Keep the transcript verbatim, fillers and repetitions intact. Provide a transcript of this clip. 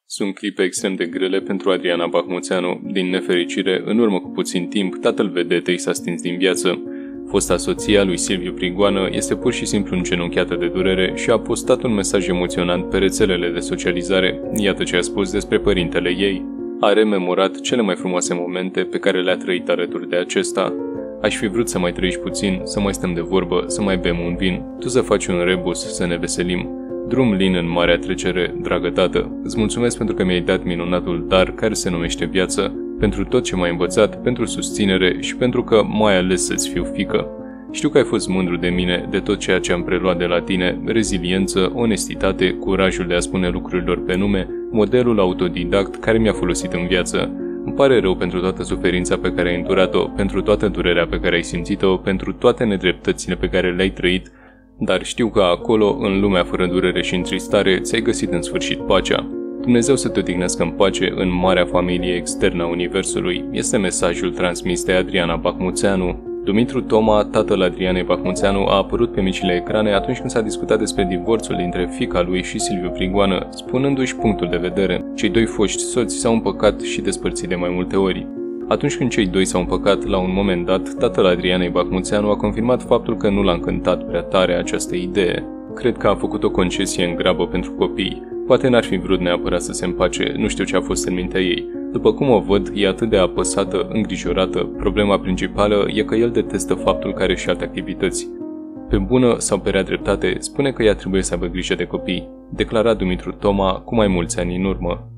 Sunt clipe extrem de grele pentru Adriana Bahmuțeanu. Din nefericire, în urmă cu puțin timp, tatăl vedetei s-a stins din viață. Fosta soție a lui Silviu Prigoană este pur și simplu îngenunchiată de durere și a postat un mesaj emoționant pe rețelele de socializare. Iată ce a spus despre părintele ei. A rememorat cele mai frumoase momente pe care le-a trăit alături de acesta. Aș fi vrut să mai trăiești puțin, să mai stăm de vorbă, să mai bem un vin, tu să faci un rebus, să ne veselim. Drum lin în marea trecere, dragă tată, îți mulțumesc pentru că mi-ai dat minunatul dar care se numește viață, pentru tot ce m-ai învățat, pentru susținere și pentru că mai ales să-ți fiu fiică. Știu că ai fost mândru de mine, de tot ceea ce am preluat de la tine, reziliență, onestitate, curajul de a spune lucrurilor pe nume, modelul autodidact care mi-a folosit în viață. Îmi pare rău pentru toată suferința pe care ai îndurat-o, pentru toată durerea pe care ai simțit-o, pentru toate nedreptățile pe care le-ai trăit, dar știu că acolo, în lumea fără durere și întristare, ți-ai găsit în sfârșit pacea. Dumnezeu să te odihnească în pace în marea familie externă a Universului, este mesajul transmis de Adriana Bahmuțeanu. Dumitru Toma, tatăl Adrianei Bahmuțeanu, a apărut pe micile ecrane atunci când s-a discutat despre divorțul dintre fiica lui și Silviu Prigoană, spunându-și punctul de vedere. Cei doi foști soți s-au împăcat și despărțit de mai multe ori. Atunci când cei doi s-au împăcat, la un moment dat, tatăl Adrianei Bahmuțeanu a confirmat faptul că nu l-a încântat prea tare această idee. Cred că a făcut o concesie în grabă pentru copii. Poate n-ar fi vrut neapărat să se împace, nu știu ce a fost în mintea ei. După cum o văd, e atât de apăsată, îngrijorată, problema principală e că el detestă faptul că are și alte activități. Pe bună sau pe rea dreptate, spune că ea trebuie să aibă grijă de copii, declara Dumitru Toma cu mai mulți ani în urmă.